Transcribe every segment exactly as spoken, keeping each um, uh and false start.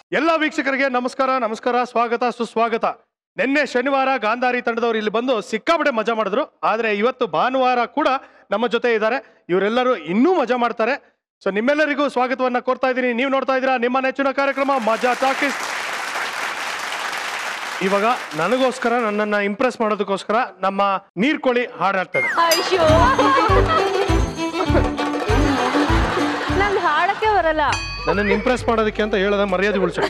ಎಲ್ಲ ವೀಕ್ಷಕರಿಗೆ ನಮಸ್ಕಾರ ನಮಸ್ಕಾರ ಸ್ವಾಗತ ಸುಸ್ವಾಗತ. ನಿನ್ನೆ ಶನಿವಾರ ಗಾಂಧಾರಿ ತಂಡದವರು ಇಲ್ಲಿ ಬಂದು ಸಿಕ್ಕಾಪಟ್ಟೆ ಮಜಾ ಮಾಡಿದ್ರು. ಆದರೆ ಇವತ್ತು ಭಾನುವಾರ ಕೂಡ ನಮ್ಮ ಜೊತೆ ಇದ್ದಾರೆ. ಇವರೆಲ್ಲರೂ ಇನ್ನೂ ಮಜಾ ಮಾಡ್ತಾರೆ. ಸೊ ನಿಮ್ಮೆಲ್ಲರಿಗೂ ಸ್ವಾಗತವನ್ನ ಕೋರ್ತಾ ಇದ್ದೀನಿ. ನೀವು ನೋಡ್ತಾ ಇದ್ದೀರಾ ನಿಮ್ಮ ನೆಚ್ಚಿನ ಕಾರ್ಯಕ್ರಮ ಮಜಾ ಟಾಕೀಸ್. ಇವಾಗ ನನಗೋಸ್ಕರ ನನ್ನನ್ನ ಇಂಪ್ರೆಸ್ ಮಾಡೋದಕ್ಕೋಸ್ಕರ ನಮ್ಮ ನೀರ್ಕೋಳಿ ಹಾಡಾಡ್ತದೆ. ನಾನು ಹಾಡಕ್ಕೆ ಬರಲ್ಲ. ನನ್ನನ್ನು ಇಂಪ್ರೆಸ್ ಮಾಡೋದಕ್ಕೆ ಅಂತ ಹೇಳದ ಮರ್ಯಾದೆ ಉಳಿಸ.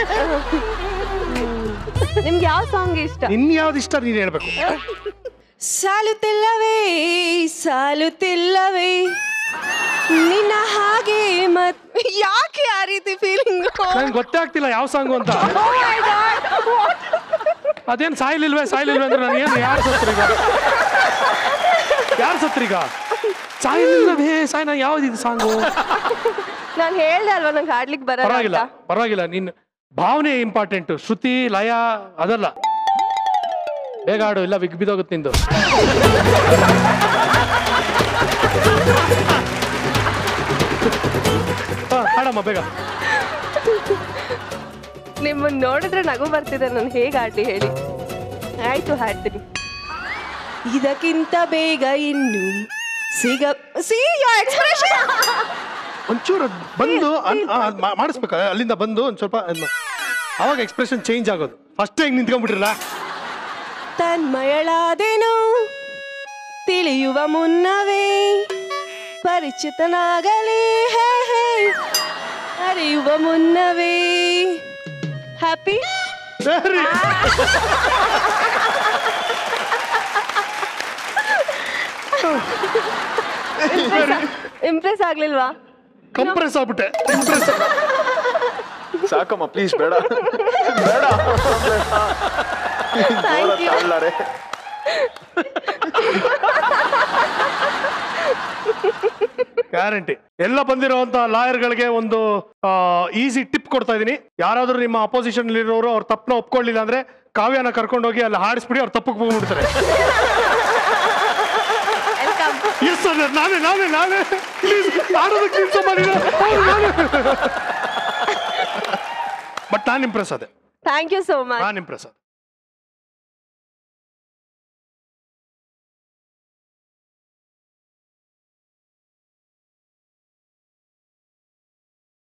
ನಿಮ್ಗೆ ಯಾವ ಸಾಂಗ್ ಇಷ್ಟ? ಇನ್ ಯಾವ್ದು ಇಷ್ಟ ನೀನು ಹೇಳ್ಬೇಕು. ಸಾಲುತ್ತಿಲ್ಲವೇ ಸಾಲುತ್ತಿಲ್ಲವೇ ನಿನ್ನ ಹಾಗೆ ಮತ್ ಯಾಕೆ ಆ ರೀತಿ ಫೀಲಿಂಗ್? ನಂಗೆ ಗೊತ್ತೇ ಆಗ್ತಿಲ್ಲ ಯಾವ ಸಾಂಗು ಅಂತ. ಅದೇನ್ ಸಾಯ್ಲಿಲ್ವೇ ಸಾಯ್ಲಿಲ್ವೇ ಅಂದ್ರೆ ನನಗೇನು ಯಾರು ಸತ್ರೀಗ ಯಾರು ಸತ್ರೀಗ ಸಾಯ್ಲಿಲ್ವೇ ಸಾಯ್ ನಾ ಯಾವ್ದಿದು ಸಾಂಗು? ನಾನು ಹೇಳ್ದೆ ಅಲ್ವಾ ನಂಗೆ ಹಾಡ್ಲಿಕ್ಕೆ ಬರಲ್ಲ. ಪರವಾಗಿಲ್ಲ ಪರವಾಗಿಲ್ಲ, ನಿನ್ ಭಾವನೆ ಇಂಪಾರ್ಟೆಂಟ್, ಶ್ರುತಿ ಲಯ ಅದಲ್ಲ. ಬೇಗ ಆಡು, ಇಲ್ಲ ಬಿಗ್ ಬಿದ್ದೋಗುತ್ತೆ ನಿಂದು. ಹಾಡಮ್ಮ ಬೇಗ. ನಿಮ್ಮನ್ನ ನೋಡಿದ್ರೆ ನಗು ಬರ್ತಿದೆ. ನಾನು ಹೇಗೆ ಆಡ್ಲಿ ಹೇಳಿ? ಆಯ್ತು ಹಾಡ್ತೀನಿ. ಇದಕ್ಕಿಂತ ಬೇಗ ಇನ್ನು ಸಿಗ ಸಿ ಎಕ್ಸ್ಪ್ರೆಷನ್ ಒಂಚೂರು ಬಂದು ಮಾಡಿಸ್ಬೇಕ, ಅಲ್ಲಿಂದ ಬಂದು ಒಂದ್ ಸ್ವಲ್ಪ ಅವಾಗ ಎಕ್ಸ್ಪ್ರೆಷನ್ ಚೇಂಜ್ ಆಗೋದು. ಫಸ್ಟ್ ಹೆಂಗ್ ನಿಂತ್ಕೊಂಡ್ಬಿಟ್ರಲ್ಲ. ತನ್ಮಯಳಾದೆನು ತಿಳಿಯುವ ಮುನ್ನವೇ ಪರಿಚಿತನಾಗಲಿ ಹೇ ಹೇ ಅರಿಯುವ ಮುನ್ನವೇ ಹ್ಯಾಪಿ. ಇಂಪ್ರೆಸ್ ಆಗ್ಲಿಲ್ವಾ? ಕಂಪ್ರೆಸ್ ಆಗ್ಬಿಟ್ಟೆ. ಇಂಪ್ರೆಸ್ ಸಾಕಮ್ಮ ಪ್ಲೀಸ್, ಬೇಡ ಬೇಡ. ಗ್ಯಾರಂಟಿ. ಎಲ್ಲ ಬಂದಿರುವಂತ ಲಾಯರ್ಗಳಿಗೆ ಒಂದು ಈಸಿ ಟಿಪ್ ಕೊಡ್ತಾ ಇದೀನಿ. ಯಾರಾದ್ರೂ ನಿಮ್ಮ ಅಪೋಸಿಷನ್ ಇರೋರು ಅವ್ರ ತಪ್ಪನ ಒಪ್ಕೊಳ್ಳಿಲ್ಲ ಅಂದ್ರೆ ಕಾವ್ಯನ ಕರ್ಕೊಂಡು ಹೋಗಿ ಅಲ್ಲಿ ಹಾಡಿಸ್ಬಿಡಿ, ಅವ್ರ ತಪ್ಪಕ್ಕೆ ಹೋಗ್ಬಿಡ್ತಾರೆ. ಎಸ್ ಸರ್, ನಾನೇ ನಾನೇ ನಾನೇ ಬಟ್ ನಾನು ಇಂಪ್ರೆಸ್ ಆದೆ. Thank you so much. ನಾನು ಇಂಪ್ರೆಸ್ ಆದೆ.